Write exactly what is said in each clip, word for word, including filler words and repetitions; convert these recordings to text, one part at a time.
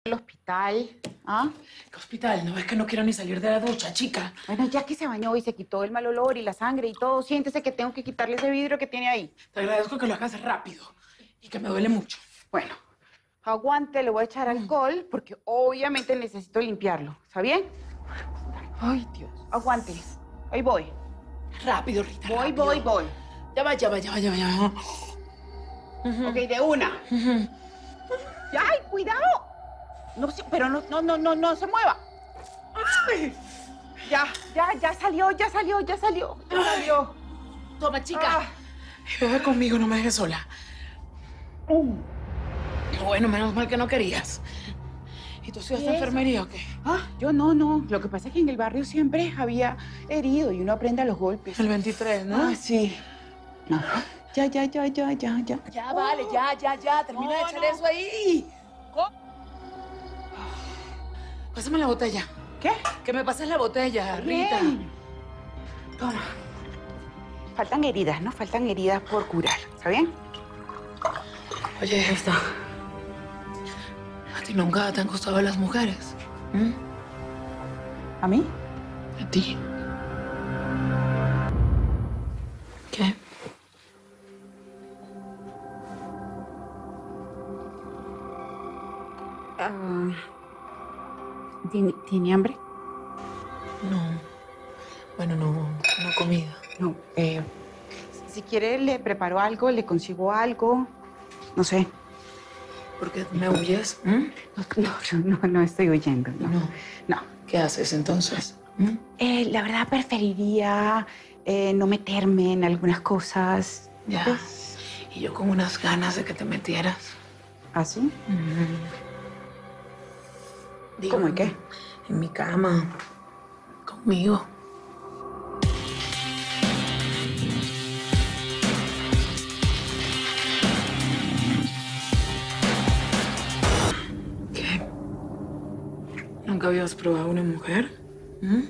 el hospital. ¿Ah? ¿Qué hospital? ¿No ves que no quiero ni salir de la ducha, chica? Bueno, ya que se bañó y se quitó el mal olor y la sangre y todo, siéntese que tengo que quitarle ese vidrio que tiene ahí. Te agradezco que lo hagas rápido y que me duele mucho. Bueno, aguante, le voy a echar alcohol porque obviamente necesito limpiarlo. ¿Está bien? Ay, Dios. Aguante. Ahí voy. Rápido, Rita, Voy, rápido. voy, voy. Ya va, ya va, ya va, ya va, ya va. Uh-huh. Ok, de una. Uh-huh. ¡Ay, cuidado! No, se- pero no, no, no, no, no se mueva. ¡Ay! Ya, ya, ya salió, ya salió, ya salió, ya Ay. salió. Toma, chica. Ah. Bebe conmigo, no me dejes sola. Uh. Bueno, menos mal que no querías. ¿Y tú estudiaste enfermería o qué? Ah, yo no, no. Lo que pasa es que en el barrio siempre había herido y uno aprende a los golpes. El veintitrés, ¿no? Ah, sí. Ajá. Ya, ya, ya, ya, ya, ya. Ya, vale, ya, ya, ya. Termina No, de echar no. eso ahí. Pásame la botella. ¿Qué? Que me pases la botella, Rita. Bien. Toma. Faltan heridas, ¿no? Faltan heridas por curar. ¿Está bien? Oye, esta. ¿A ti nunca te han gustado las mujeres? ¿Mm? ¿A mí? ¿A ti? ¿Qué? Ah, ¿tiene, ¿Tiene hambre? No. Bueno, no, no comida. No. Eh, si quiere, le preparo algo, le consigo algo. No sé. ¿Por qué me huyes? ¿Mm? No, no, no, no estoy huyendo. No. No. No. ¿Qué haces entonces? ¿Mm? Eh, la verdad, preferiría eh, no meterme en algunas cosas. Ya. Pues, Y yo con unas ganas de que te metieras. ¿así? Mm. Digo, ¿Cómo y qué? En mi cama. Conmigo. ¿Qué? ¿Nunca habías probado una mujer? ¿Mm?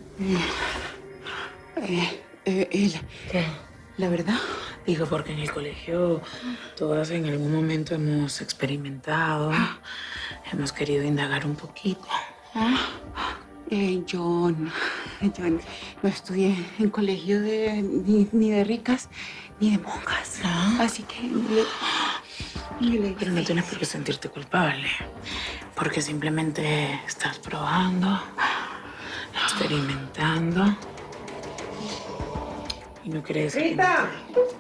Eh, eh, eh, la, ¿Qué? la verdad, Digo, porque en el colegio todas en algún momento hemos experimentado, hemos querido indagar un poquito. eh, yo, no, yo no estudié en colegio de, ni, ni de ricas ni de monjas. ¿No? Así que le, ni le- Pero no tienes por qué sentirte culpable, porque simplemente estás probando, experimentando y no crees que... ¡Rita!